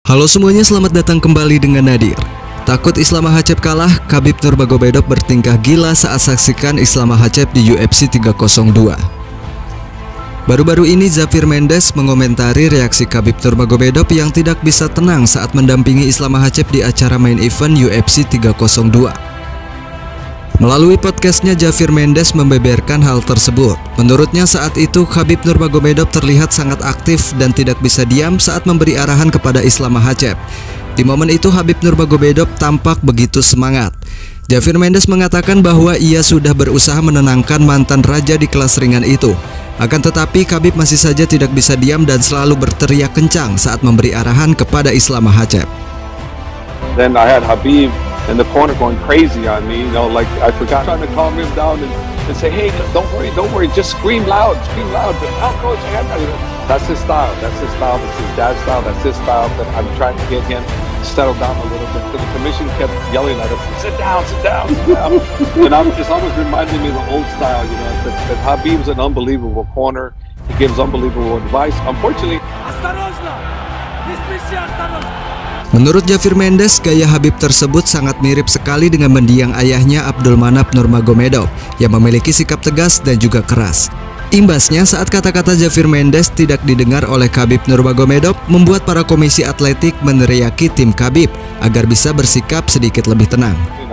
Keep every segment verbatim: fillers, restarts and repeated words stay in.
Halo semuanya, selamat datang kembali dengan Nadir. Takut Islam Makhachev kalah, Khabib Nurmagomedov bertingkah gila saat saksikan Islam Makhachev di U F C tiga nol dua. Baru-baru ini Xavier Mendes mengomentari reaksi Khabib Nurmagomedov yang tidak bisa tenang saat mendampingi Islam Makhachev di acara main event U F C tiga nol dua. Melalui podcastnya, Xavier Mendes membeberkan hal tersebut. Menurutnya saat itu Khabib Nurmagomedov terlihat sangat aktif dan tidak bisa diam saat memberi arahan kepada Islam Makhachev. Di momen itu Khabib Nurmagomedov tampak begitu semangat. Xavier Mendes mengatakan bahwa ia sudah berusaha menenangkan mantan raja di kelas ringan itu. Akan tetapi Khabib masih saja tidak bisa diam dan selalu berteriak kencang saat memberi arahan kepada Islam Makhachev. Then I had Khabib in the corner going crazy on me, you know, like I forgot trying to calm him down and, and say, hey, don't worry, don't worry, just scream loud, scream loud. But now, coach, I got that's his style, that's his style, that's his dad's style, that's his style. But I'm trying to get him to settle down a little bit. So the commission kept yelling at us, sit down, sit down, sit down. And I'm just always reminding me of the old style, you know, that, that Khabib's an unbelievable corner. He gives unbelievable advice. Unfortunately, menurut Xavier Mendes, gaya Khabib tersebut sangat mirip sekali dengan mendiang ayahnya Abdulmanap Nurmagomedov yang memiliki sikap tegas dan juga keras. Imbasnya saat kata-kata Xavier Mendes tidak didengar oleh Khabib Nurmagomedov membuat para komisi atletik meneriaki tim Khabib agar bisa bersikap sedikit lebih tenang.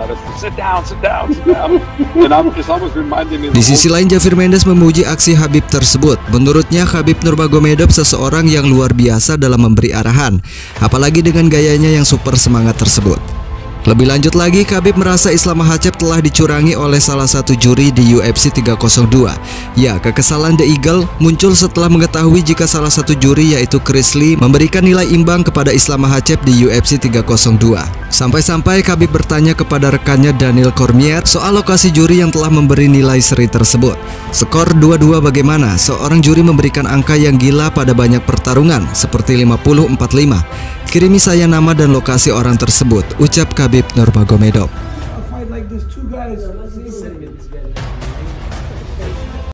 Di sisi lain, Xavier Mendes memuji aksi Khabib tersebut. Menurutnya Khabib Nurmagomedov seseorang yang luar biasa dalam memberi arahan, apalagi dengan gayanya yang super semangat tersebut. Lebih lanjut lagi, Khabib merasa Islam Makhachev telah dicurangi oleh salah satu juri di U F C tiga nol dua. Ya, kekesalan The Eagle muncul setelah mengetahui jika salah satu juri yaitu Chris Lee memberikan nilai imbang kepada Islam Makhachev di U F C tiga nol dua. Sampai-sampai Khabib bertanya kepada rekannya Daniel Cormier soal lokasi juri yang telah memberi nilai seri tersebut. Skor dua dua bagaimana? Seorang juri memberikan angka yang gila pada banyak pertarungan seperti lima puluh empat lima. Kirimi saya nama dan lokasi orang tersebut, ucap Khabib Nurmagomedov.